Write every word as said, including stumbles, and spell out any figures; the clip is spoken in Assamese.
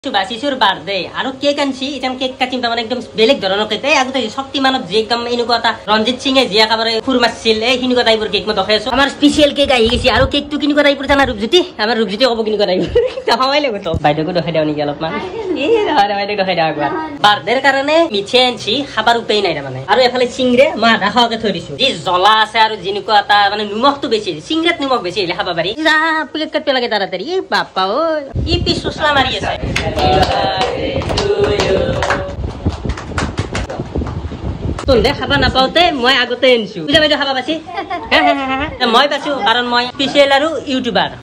বাসিসুর বার্থডে আৰু কেক আনছি ইতান কেক কাটিম তাৰমানে একদম বেলেগ ধৰণৰ কেক এই আগতে শক্তিমানত যে একদম এনেকুৱা এটা ৰঞ্জিত সিংহে জিয়া কাবাৰে খুৰ মাৰছিল এই হিনুকা টাইপৰ কেক মই দেখাই আছো আমাৰ স্পেশাল কেক আহি গৈছে আৰু কেকটো কিনুকা টাইপৰ জানা ৰূপজ্যোতি আমাৰ ৰূপজ্যোতি ক'ব কিনুকা টাইপৰ দেখাই লাগব তো বাইদেউকো দেখাই দিও নেকি অলপমান এই দেখাই বাইদেউক দেখাই দিও একবাৰ বাৰ্থডেৰ কাৰণে মিঠে আনছি খাবাৰ উপায় নাই তাৰমানে আৰু এফালে চিংৰে মই আধা খাওকে থৈ দিছো যি জ্বলা আছে আৰু জিনুকা এটা মানে নিমখটো বেছি চিংৰেত নিমখ বেছি আহিলে খাব পাৰি যা প্লেট কাট পেলাগে তাড়াতাড়ি এই বাপ্পা ঐ ই পিছ চুচলা মাৰি আছে তোলে খাবা নাপাওতে মই আগতে আনছো বুঝা বাইদেউ খাবা পাছি মই পাছো কাৰণ মই স্পেশাল আৰু ইউটিউবাৰ